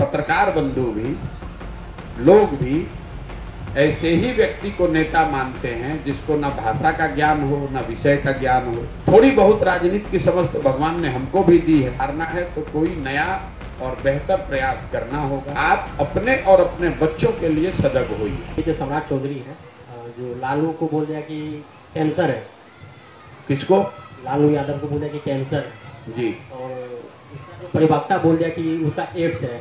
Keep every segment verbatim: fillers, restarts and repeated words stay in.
पत्रकार बंधु भी, लोग भी ऐसे ही व्यक्ति को नेता मानते हैं जिसको ना भाषा का ज्ञान हो, ना विषय का ज्ञान हो। थोड़ी बहुत राजनीति की समझ तो भगवान ने हमको भी दी है। करना है तो कोई नया और बेहतर प्रयास करना होगा। आप अपने और अपने बच्चों के लिए सजग होइए। जो सम्राट चौधरी है, जो लालू को बोल दिया कि कैंसर है। किसको? लालू यादव को बोल दिया कि कैंसर है जी। और उसका जो प्रवक्ता बोल दिया कि उसका एड्स है।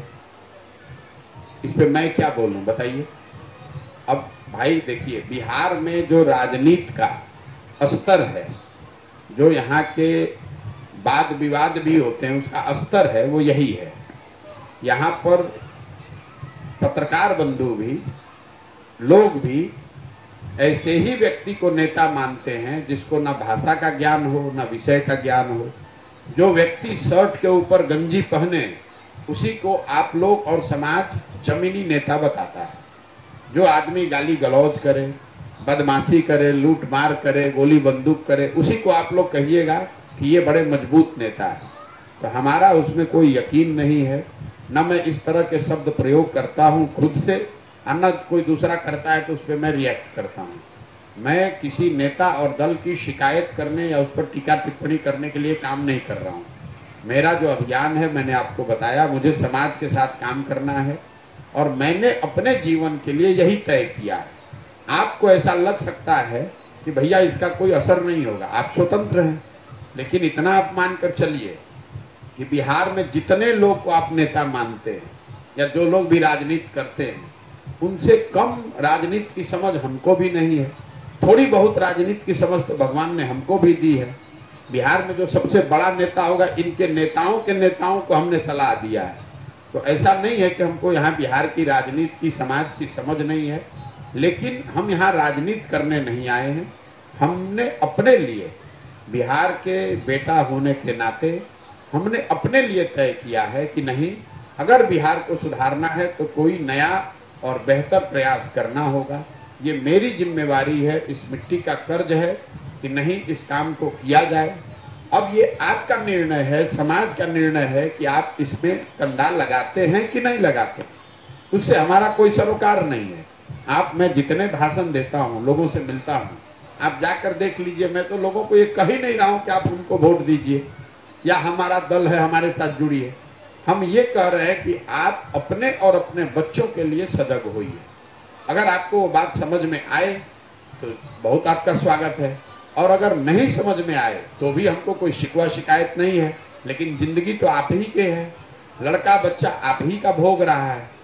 इस पे मैं क्या बोलूं बताइए। अब भाई देखिए, बिहार में जो राजनीति का स्तर है, जो यहाँ के वाद विवाद भी होते हैं, उसका स्तर है वो यही है। यहाँ पर पत्रकार बंधु भी, लोग भी ऐसे ही व्यक्ति को नेता मानते हैं जिसको ना भाषा का ज्ञान हो, ना विषय का ज्ञान हो। जो व्यक्ति शर्ट के ऊपर गंजी पहने, उसी को आप लोग और समाज जमीनी नेता बताता है। जो आदमी गाली गलौज करे, बदमाशी करे, लूट मार करे, गोली बंदूक करे, उसी को आप लोग कहिएगा कि ये बड़े मजबूत नेता है। तो हमारा उसमें कोई यकीन नहीं है, न मैं इस तरह के शब्द प्रयोग करता हूँ खुद से, और न कोई दूसरा करता है तो उस पर मैं रिएक्ट करता हूँ। मैं किसी नेता और दल की शिकायत करने या उस पर टीका टिप्पणी करने के लिए काम नहीं कर रहा हूँ। मेरा जो अभियान है, मैंने आपको बताया, मुझे समाज के साथ काम करना है और मैंने अपने जीवन के लिए यही तय किया है। आपको ऐसा लग सकता है कि भैया इसका कोई असर नहीं होगा, आप स्वतंत्र हैं, लेकिन इतना आप मान कर चलिए कि बिहार में जितने लोग को आप नेता मानते हैं या जो लोग भी राजनीति करते हैं, उनसे कम राजनीति की समझ हमको भी नहीं है। थोड़ी बहुत राजनीति की समझ तो भगवान ने हमको भी दी है। बिहार में जो सबसे बड़ा नेता होगा, इनके नेताओं के नेताओं को हमने सलाह दिया है। तो ऐसा नहीं है कि हमको यहाँ बिहार की राजनीति की, समाज की समझ नहीं है, लेकिन हम यहाँ राजनीति करने नहीं आए हैं। हमने अपने लिए, बिहार के बेटा होने के नाते हमने अपने लिए तय किया है कि नहीं, अगर बिहार को सुधारना है तो कोई नया और बेहतर प्रयास करना होगा। ये मेरी जिम्मेवारी है, इस मिट्टी का कर्ज है कि नहीं इस काम को किया जाए। अब ये आपका निर्णय है, समाज का निर्णय है कि आप इसमें कंधा लगाते हैं कि नहीं लगाते। उससे हमारा कोई सरोकार नहीं है। आप, मैं जितने भाषण देता हूँ, लोगों से मिलता हूँ, आप जाकर देख लीजिए। मैं तो लोगों को ये कह ही नहीं रहा हूँ कि आप उनको वोट दीजिए या हमारा दल है हमारे साथ जुड़िए। हम ये कह रहे हैं कि आप अपने और अपने बच्चों के लिए सजग होइए। अगर आपको वो बात समझ में आए तो बहुत आपका स्वागत है, और अगर नहीं समझ में आए तो भी हमको कोई शिकवा शिकायत नहीं है। लेकिन जिंदगी तो आप ही के है, लड़का बच्चा आप ही का भोग रहा है।